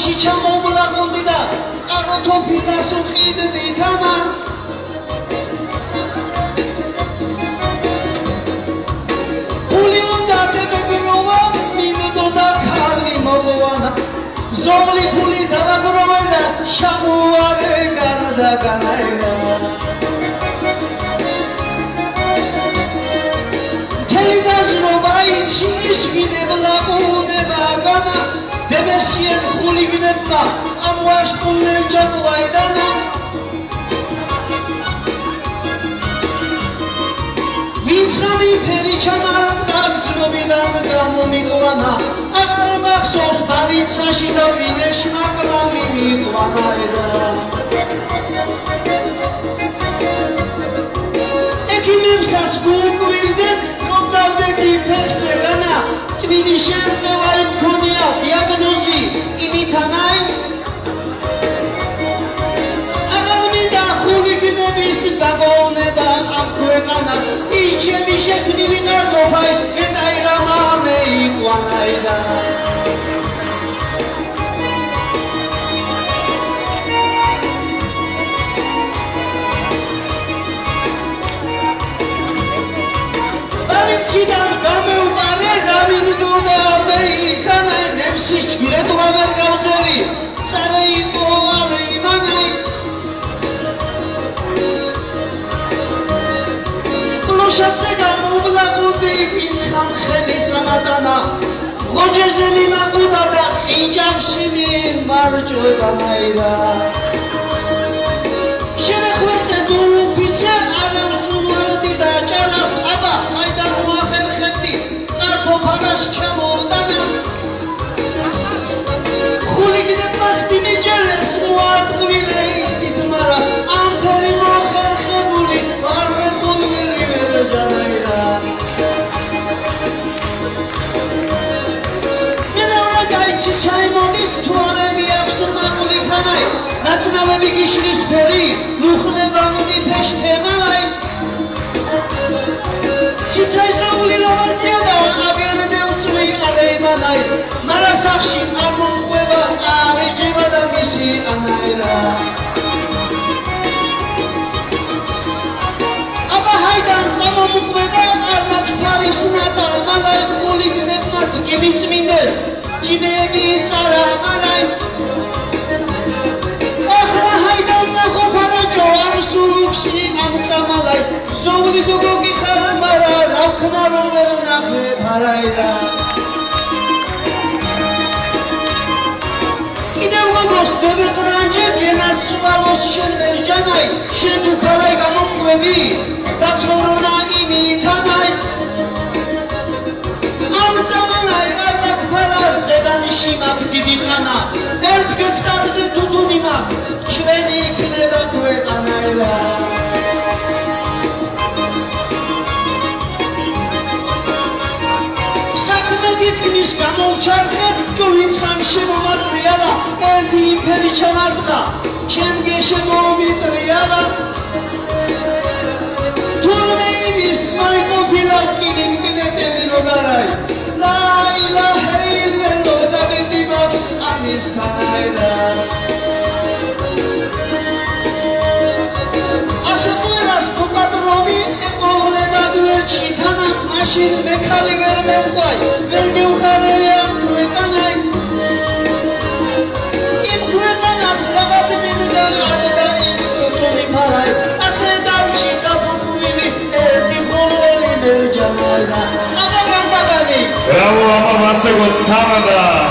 ჩამოვლაყუნდი და კაროთო ფილოსოფიით დითანა ფული უნდა დაგროვა მინდო და ხალი მოვანა ზოლი ფული დავაგროვა და შამოვარე განდაგანაირა Bagana, the Messian Hulignetta, Amwash Puleja Waidana Vinsami Perichamara Tags Novidan Gamumiguana, Agarmaxos Balitsa Shida Vinesh Magrami Miguanaida Ekimim Sats Gurkuilden, Nodaveki Persegana. Tbilishen nevarim konia diagnozi imitanay agar mida xulignebis dagoნება am ქვეყანას ის ჩემი შექმნილი ნარდოფაი ეტაირამა მე იყვანაიდა ვალიციდან გამეუპარე რამინდო და მე იქანა ნემსის ჭირეთ ვამერ გავძელი წარე იყო ვალე იმანაი კლოშაძე გამოვლაყუდი ვინცხამ ხელი წამატანა ღოჯეზე მიმაყუდა და იჯახში მიმარჯვდანაირა შემეხვეწე დულუფიცე ადამიანსულვარდი და ჭარას აბა აიდან მოახერხებდი კარფოფანას ჩამოდანას ხულიგნებას დიმიჯელეს მოატყვილე იცით მარა ამ ფერი მოხერხებული არ მეხულგელი ვერჯანაირა ნენა გაიცი ჩაიმოდის თვალები აქვს მაყული თანაი ნაცნავები გიშლის ფერი ლუხლება მოდი ფეშთემალაი ჩიჩაჟაული ლავაზია და აგერდე უცვი ყარეიმანაი მარა სახში არ მომყვება არ ეჯება და მისი ანაირა აბა ჰაიდან წამომყვება არ მაგფარის ნატა მალაი ხულიგნებმაც გიმიწმინდეს ჭიბეები წარა მარაი ახლა ჰაიდან ნახოფარაჯო არ სულუქში ამწამალაი ზოვლი გოგოგი ხარ მარა რავქნა რომ ვერ ვნახე ფარაიდა კიდევ გოგოს დებეყრანჯე გენას სვალოს შენ ვერჯანაი შენ თუ ქალაი გამომყვები დაცხოვრონა იმითანაი ამწამალაი არ მაგფარას ზედანიში მაგ დიდი ყანა ერთ გექტარზე თუთუნი მაგ ჩვენი იქნება ქვეყანაირა თითქმის გამოვჩარხე ჯოვინც ხან შემომატრიალა ერთი იმფერი ჩამარდა ჩემ გეშე მომიტრიალა თურმე იმის მაიკოფილა კინინკინეტები ლოგარაი ლა ილაჰა ილლალლაჰ დავიდი ბავს ამის თანაირა ასაკუერას პოპატროვი ეყოლება დვერჩი თანა მაშინ მეკალი ვერ მევყვაი ვერ გევხარეა ქვეყანაი იმ ქვეყანას რაღაც მინდა ადება იმ თვითონი ფარაი ასე დავჭი დაფუკვილი ერთი ხოლველი მერჯანაირა აბა განდაგანი ბრავო აბა მარცეგო თავადა